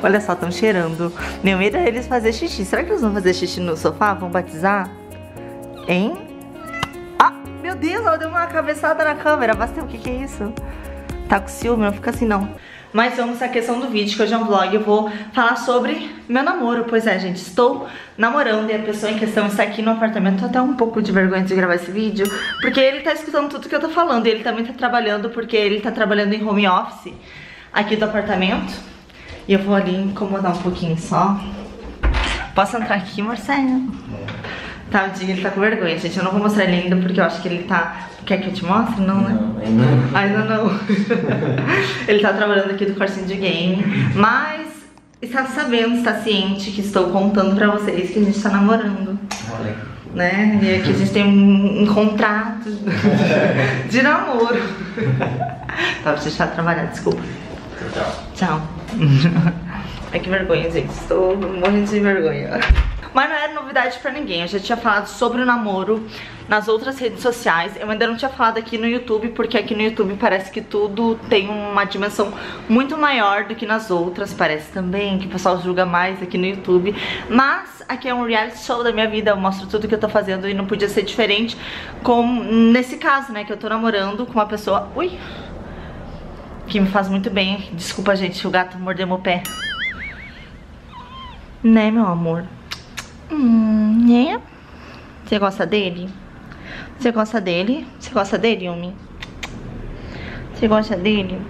Olha só, estão cheirando. Meu medo é eles fazer xixi. Será que eles vão fazer xixi no sofá? Vão batizar? Hein? Ah, meu Deus, ela deu uma cabeçada na câmera. Bastante, o que é isso? Tá com ciúme? Não fica assim não. Mas vamos à questão do vídeo, que hoje é um vlog. Eu vou falar sobre meu namoro. Pois é, gente, estou namorando e a pessoa em questão está aqui no apartamento. Tô até um pouco de vergonha de gravar esse vídeo, porque ele tá escutando tudo que eu tô falando. E ele também tá trabalhando, porque ele tá trabalhando em home office aqui do apartamento. E eu vou ali incomodar um pouquinho só. Posso entrar aqui, Marcelo? Tadinho, ele tá com vergonha, gente. Eu não vou mostrar ele ainda, porque eu acho que ele tá... Quer que eu te mostre? Não, né? Não, ainda não. Ainda não. Ele tá trabalhando aqui do cursinho de game, mas está sabendo, está ciente que estou contando pra vocês que a gente tá namorando. Olha. Né? E aqui a gente tem um contrato de namoro. Tá, vou deixar de trabalhar, desculpa. Tchau. Tchau. Ai, que vergonha, gente. Estou morrendo de vergonha. Mas não era novidade pra ninguém. Eu já tinha falado sobre o namoro nas outras redes sociais. Eu ainda não tinha falado aqui no YouTube, porque aqui no YouTube parece que tudo tem uma dimensão muito maior do que nas outras. Parece também que o pessoal julga mais aqui no YouTube. Mas aqui é um reality show da minha vida. Eu mostro tudo que eu tô fazendo e não podia ser diferente. Como nesse caso, né, que eu tô namorando com uma pessoa... Ui! Que me faz muito bem. Desculpa, gente, o gato mordeu meu pé. Né, meu amor? Né? Você gosta dele? Você gosta dele? Você gosta dele, Yumi? Você gosta dele?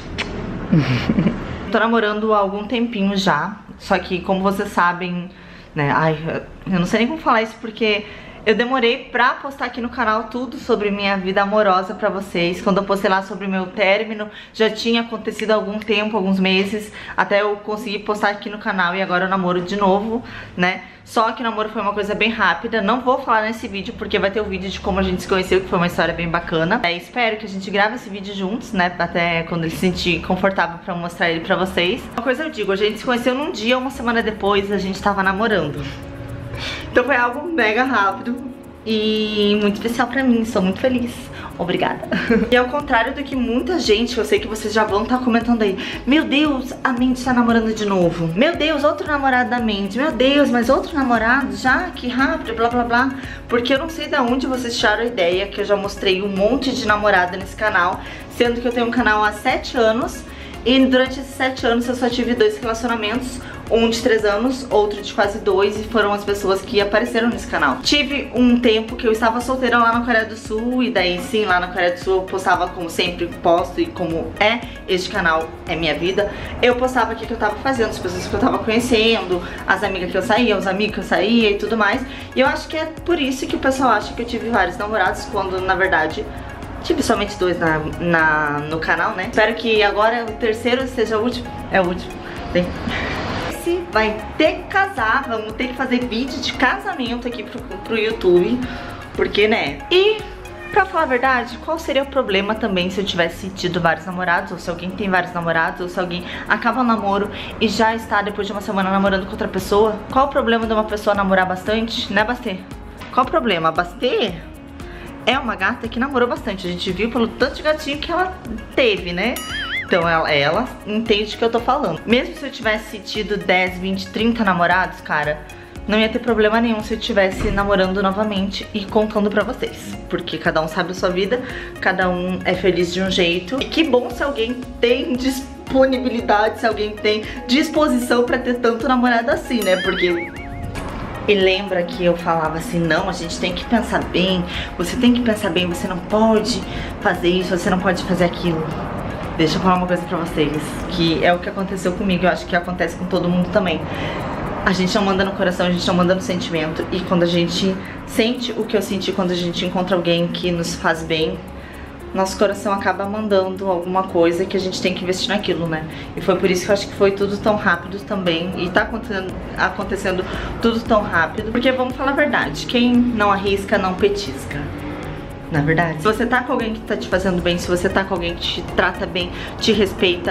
Tô namorando há algum tempinho já. Só que, como vocês sabem, né? Ai, eu não sei nem como falar isso, porque eu demorei pra postar aqui no canal tudo sobre minha vida amorosa pra vocês. Quando eu postei lá sobre o meu término, já tinha acontecido há algum tempo, alguns meses, até eu conseguir postar aqui no canal. E agora eu namoro de novo, né? Só que o namoro foi uma coisa bem rápida. Não vou falar nesse vídeo, porque vai ter o vídeo de como a gente se conheceu, que foi uma história bem bacana. Espero que a gente grave esse vídeo juntos, né? Até quando ele se sentir confortável pra mostrar ele pra vocês. Uma coisa eu digo, a gente se conheceu num dia, uma semana depois a gente tava namorando. Então foi algo mega rápido e muito especial pra mim, sou muito feliz. Obrigada. E ao contrário do que muita gente, eu sei que vocês já vão estar comentando aí: meu Deus, a Mandy tá namorando de novo. Meu Deus, outro namorado da Mandy. Meu Deus, mas outro namorado já? Que rápido, blá blá blá. Porque eu não sei de onde vocês tiraram a ideia que eu já mostrei um monte de namorada nesse canal, sendo que eu tenho um canal há 7 anos. E durante esses 7 anos eu só tive 2 relacionamentos, um de 3 anos, outro de quase 2, e foram as pessoas que apareceram nesse canal. Tive um tempo que eu estava solteira lá na Coreia do Sul, e daí sim, lá na Coreia do Sul eu postava como sempre posto, e como este canal é minha vida, eu postava o que eu tava fazendo, as pessoas que eu tava conhecendo, as amigas que eu saía, os amigos que eu saía e tudo mais. E eu acho que é por isso que o pessoal acha que eu tive vários namorados, quando na verdade... tive somente 2 no canal, né? Espero que agora o terceiro seja o último. É o último. Esse vai ter que casar. Vamos ter que fazer vídeo de casamento aqui pro YouTube. Porque, né? E, pra falar a verdade, qual seria o problema também se eu tivesse tido vários namorados? Ou se alguém tem vários namorados? Ou se alguém acaba um namoro e já está depois de uma semana namorando com outra pessoa? Qual o problema de uma pessoa namorar bastante? Né, Bastê? Qual o problema? Bastê é uma gata que namorou bastante. A gente viu pelo tanto de gatinho que ela teve, né? Então ela entende o que eu tô falando. Mesmo se eu tivesse tido 10, 20, 30 namorados, cara, não ia ter problema nenhum se eu estivesse namorando novamente e contando pra vocês. Porque cada um sabe a sua vida, cada um é feliz de um jeito. E que bom se alguém tem disponibilidade, se alguém tem disposição pra ter tanto namorado assim, né? Porque... E lembra que eu falava assim, não, a gente tem que pensar bem, você tem que pensar bem, você não pode fazer isso, você não pode fazer aquilo. Deixa eu falar uma coisa pra vocês, que é o que aconteceu comigo, eu acho que acontece com todo mundo também. A gente não manda no coração, a gente não manda no sentimento, e quando a gente sente o que eu senti quando a gente encontra alguém que nos faz bem, nosso coração acaba mandando alguma coisa que a gente tem que investir naquilo, né? E foi por isso que eu acho que foi tudo tão rápido também. E tá acontecendo tudo tão rápido. Porque vamos falar a verdade, quem não arrisca, não petisca. Na verdade, se você tá com alguém que tá te fazendo bem, se você tá com alguém que te trata bem, te respeita,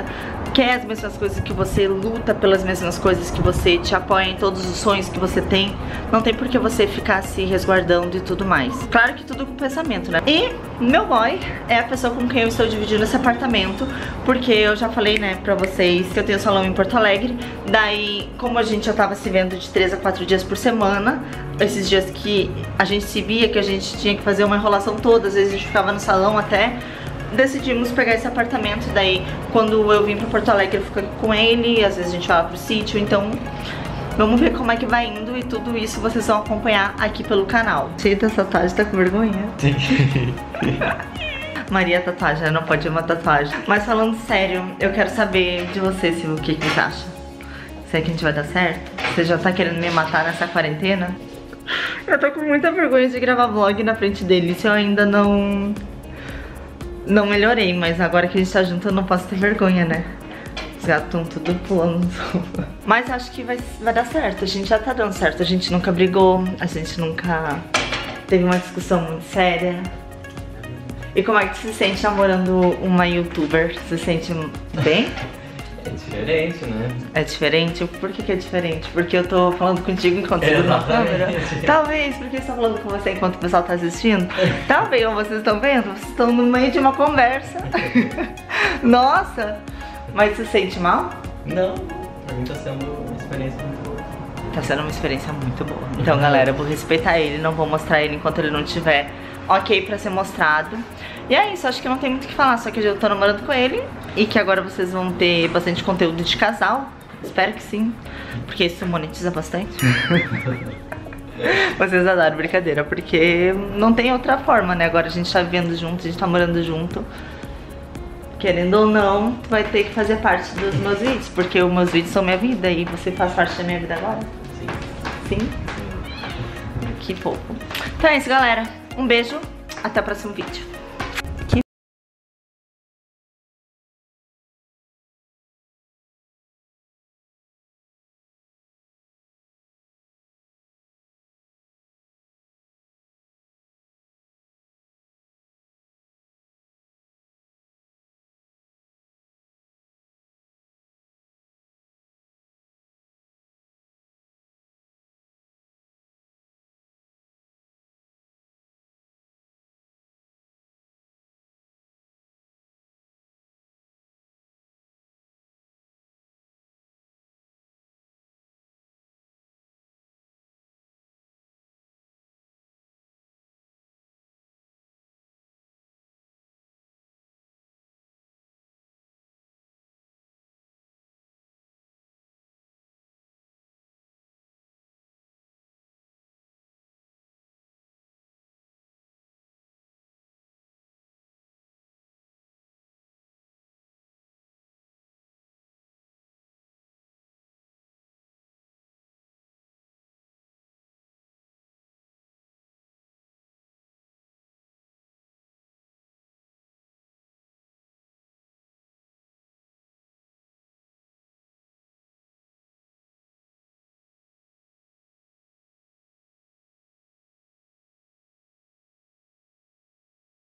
quer as mesmas coisas que você, luta pelas mesmas coisas que você, te apoia em todos os sonhos que você tem, não tem por que você ficar se resguardando e tudo mais. Claro que tudo com pensamento, né? E meu boy é a pessoa com quem eu estou dividindo esse apartamento, porque eu já falei, né, pra vocês que eu tenho salão em Porto Alegre. Daí, como a gente já tava se vendo de 3 a 4 dias por semana, esses dias que a gente se via, que a gente tinha que fazer uma enrolação toda, às vezes a gente ficava no salão até, decidimos pegar esse apartamento. Daí quando eu vim pra Porto Alegre eu fico aqui com ele, às vezes a gente vai lá pro sítio, então vamos ver como é que vai indo e tudo isso vocês vão acompanhar aqui pelo canal. Cheio dessa tatuagem, tá com vergonha? Sim. Maria tatuagem, não pode ir uma tatuagem. Mas falando sério, eu quero saber de você, Silvio, o que você acha? Será que a gente vai dar certo? Você já tá querendo me matar nessa quarentena? Eu tô com muita vergonha de gravar vlog na frente dele, isso eu ainda não melhorei, mas agora que a gente tá junto eu não posso ter vergonha, né? Os gatos estão tudo pulando. Mas acho que vai dar certo, a gente já tá dando certo. A gente nunca brigou, a gente nunca teve uma discussão muito séria. E como é que você se sente namorando uma youtuber? Você se sente bem? É diferente, né? É diferente? Por que é diferente? Porque eu tô falando contigo enquanto você tá na câmera? Talvez, porque eu estou falando com você enquanto o pessoal tá assistindo? Talvez, ou vocês estão vendo? Vocês estão no meio de uma conversa. Nossa! Mas você se sente mal? Não, pra mim tá sendo uma experiência muito boa. Tá sendo uma experiência muito boa. Então, galera, eu vou respeitar ele, não vou mostrar ele enquanto ele não tiver ok pra ser mostrado. E é isso, acho que não tem muito o que falar, só que eu tô namorando com ele e que agora vocês vão ter bastante conteúdo de casal. Espero que sim, porque isso monetiza bastante. Vocês adoram brincadeira, porque não tem outra forma, né? Agora a gente tá vivendo junto, a gente tá morando junto. Querendo ou não, tu vai ter que fazer parte dos meus vídeos, porque os meus vídeos são minha vida e você faz parte da minha vida agora. Sim? Sim? Que fofo. Então é isso, galera. Um beijo, até o próximo vídeo.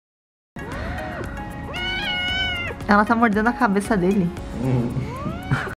Ela tá mordendo a cabeça dele.